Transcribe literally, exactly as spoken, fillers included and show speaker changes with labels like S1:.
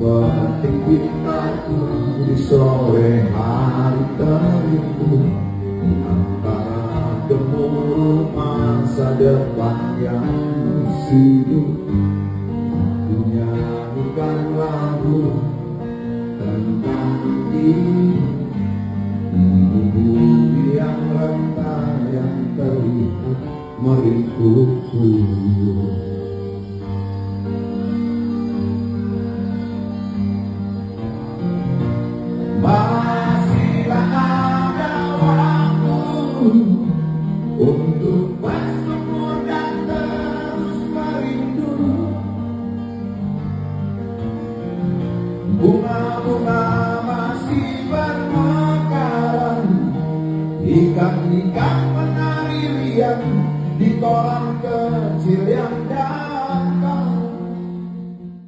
S1: petik cintaku di sore hari terindu, di antara gemuruh masa depan yang sibuk. Ku nyanyikan lagu tentang ini, bumi yang rentan yang terlihat merikuku. Masihlah ada waktu untuk bersyukur dan terus merindu. Bunga-bunga masih bermekaran, ikan-ikan menari riang di kolam